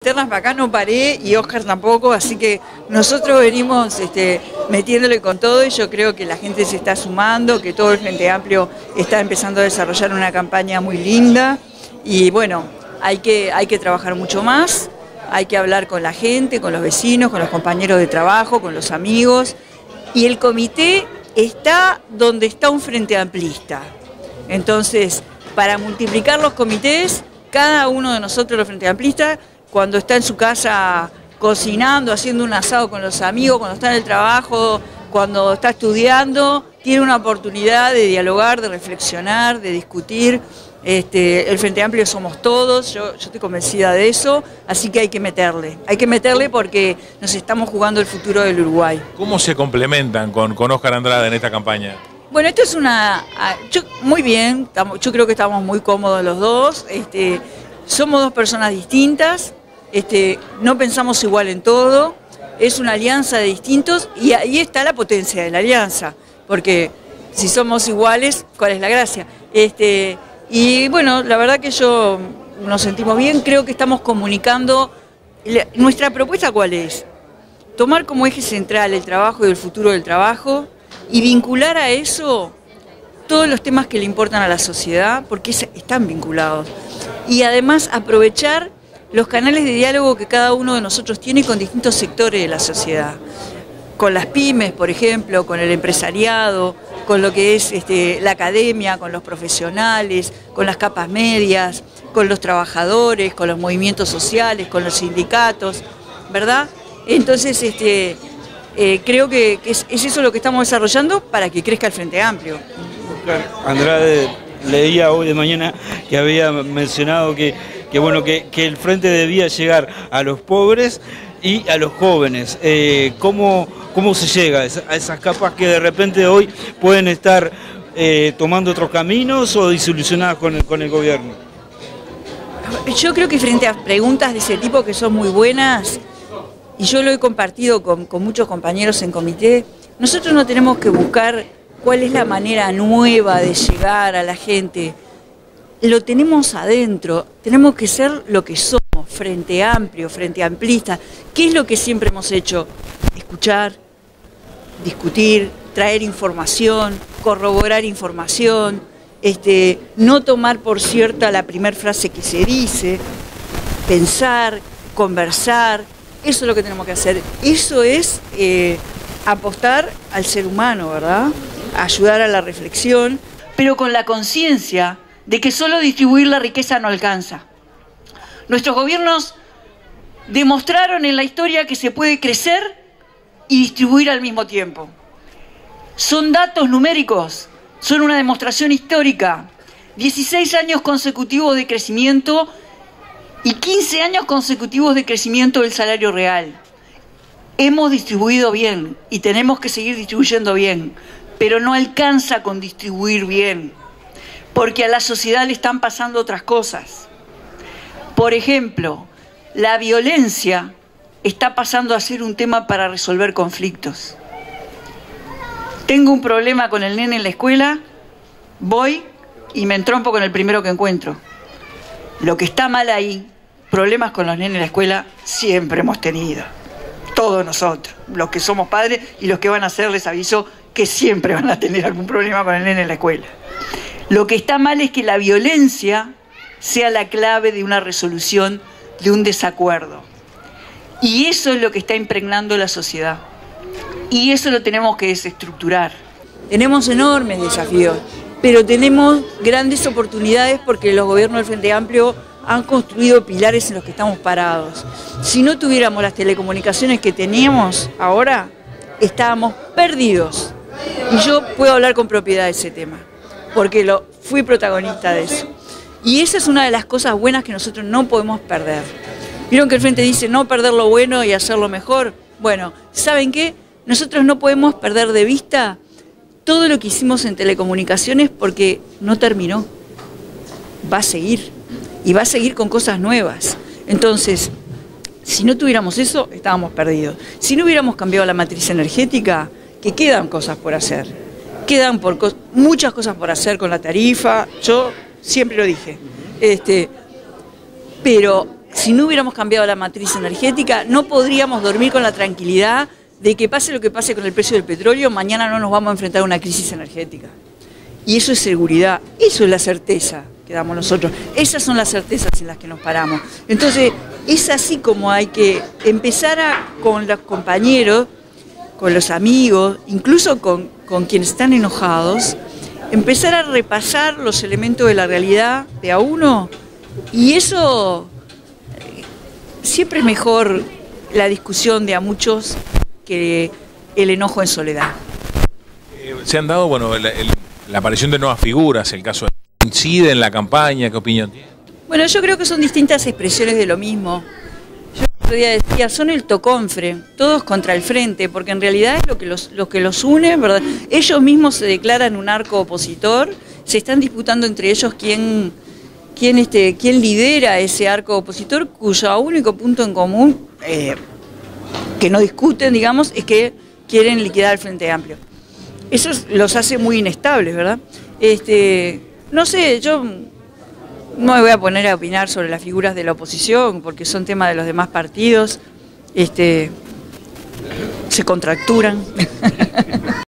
Internas para acá no paré y Oscar tampoco, así que nosotros venimos metiéndole con todo y yo creo que la gente se está sumando, que todo el Frente Amplio está empezando a desarrollar una campaña muy linda y bueno, hay que trabajar mucho más, hay que hablar con la gente, con los vecinos, con los compañeros de trabajo, con los amigos y el comité está donde está un Frente Amplista. Entonces, para multiplicar los comités, cada uno de nosotros los Frente Amplistas, cuando está en su casa cocinando, haciendo un asado con los amigos, cuando está en el trabajo, cuando está estudiando, tiene una oportunidad de dialogar, de reflexionar, de discutir. El Frente Amplio somos todos, yo estoy convencida de eso, así que hay que meterle porque nos estamos jugando el futuro del Uruguay. ¿Cómo se complementan con Oscar Andrade en esta campaña? Bueno, esto es muy bien, yo creo que estamos muy cómodos los dos, somos dos personas distintas, no pensamos igual en todo, es una alianza de distintos y ahí está la potencia de la alianza, porque si somos iguales, ¿cuál es la gracia? Y bueno, la verdad que nos sentimos bien, creo que estamos comunicando. Nuestra propuesta, ¿cuál es? Tomar como eje central el trabajo y el futuro del trabajo y vincular a eso todos los temas que le importan a la sociedad, porque están vinculados. Y además aprovechar los canales de diálogo que cada uno de nosotros tiene con distintos sectores de la sociedad. Con las pymes, por ejemplo, con el empresariado, con lo que es la academia, con los profesionales, con las capas medias, con los trabajadores, con los movimientos sociales, con los sindicatos, ¿verdad? Entonces, creo que es eso lo que estamos desarrollando para que crezca el Frente Amplio. Oscar Andrade, leía hoy de mañana que había mencionado que el Frente debía llegar a los pobres y a los jóvenes. ¿Cómo se llega a esas capas que de repente hoy pueden estar tomando otros caminos o desilusionadas con el gobierno? Yo creo que frente a preguntas de ese tipo que son muy buenas, y yo lo he compartido con muchos compañeros en comité, nosotros no tenemos que buscar cuál es la manera nueva de llegar a la gente. Lo tenemos adentro, tenemos que ser lo que somos, Frente Amplio, Frente Amplista. ¿Qué es lo que siempre hemos hecho? Escuchar, discutir, traer información, corroborar información, no tomar por cierta la primera frase que se dice, pensar, conversar, eso es lo que tenemos que hacer. Eso es apostar al ser humano, ¿verdad? Ayudar a la reflexión, pero con la conciencia de que solo distribuir la riqueza no alcanza. Nuestros gobiernos demostraron en la historia que se puede crecer y distribuir al mismo tiempo. Son datos numéricos, son una demostración histórica. 16 años consecutivos de crecimiento y 15 años consecutivos de crecimiento del salario real. Hemos distribuido bien y tenemos que seguir distribuyendo bien, pero no alcanza con distribuir bien, porque a la sociedad le están pasando otras cosas. Por ejemplo, la violencia está pasando a ser un tema para resolver conflictos. Tengo un problema con el nene en la escuela, voy y me entrompo con el primero que encuentro. Lo que está mal ahí, problemas con los nenes en la escuela, siempre hemos tenido. Todos nosotros, los que somos padres y los que van a ser, les aviso que siempre van a tener algún problema con el nene en la escuela. Lo que está mal es que la violencia sea la clave de una resolución de un desacuerdo. Y eso es lo que está impregnando la sociedad. Y eso lo tenemos que desestructurar. Tenemos enormes desafíos, pero tenemos grandes oportunidades porque los gobiernos del Frente Amplio han construido pilares en los que estamos parados. Si no tuviéramos las telecomunicaciones que teníamos ahora, estábamos perdidos. Y yo puedo hablar con propiedad de ese tema, porque fui protagonista de eso. Y esa es una de las cosas buenas que nosotros no podemos perder. ¿Vieron que el Frente dice no perder lo bueno y hacerlo mejor? Bueno, ¿saben qué? Nosotros no podemos perder de vista todo lo que hicimos en telecomunicaciones porque no terminó. Va a seguir. Y va a seguir con cosas nuevas. Entonces, si no tuviéramos eso, estábamos perdidos. Si no hubiéramos cambiado la matriz energética, que quedan cosas por hacer. Quedan muchas cosas por hacer con la tarifa, yo siempre lo dije. Pero si no hubiéramos cambiado la matriz energética, no podríamos dormir con la tranquilidad de que pase lo que pase con el precio del petróleo, mañana no nos vamos a enfrentar a una crisis energética. Y eso es seguridad, eso es la certeza que damos nosotros. Esas son las certezas en las que nos paramos. Entonces, es así como hay que empezar con los compañeros, con los amigos, incluso con quienes están enojados, empezar a repasar los elementos de la realidad de a uno, y eso siempre es mejor la discusión de a muchos que el enojo en soledad. Se han dado, bueno, la aparición de nuevas figuras, el caso de... ¿Incide en la campaña? ¿Qué opinión tiene? Bueno, yo creo que son distintas expresiones de lo mismo. Yo el otro día decía, son el toconfre, todos contra el frente, porque en realidad es lo que los une, ¿verdad? Ellos mismos se declaran un arco opositor, se están disputando entre ellos quién lidera ese arco opositor, cuyo único punto en común, que no discuten, digamos, es que quieren liquidar el Frente Amplio. Eso los hace muy inestables, ¿verdad? No sé, yo no me voy a poner a opinar sobre las figuras de la oposición, porque son temas de los demás partidos, se contracturan.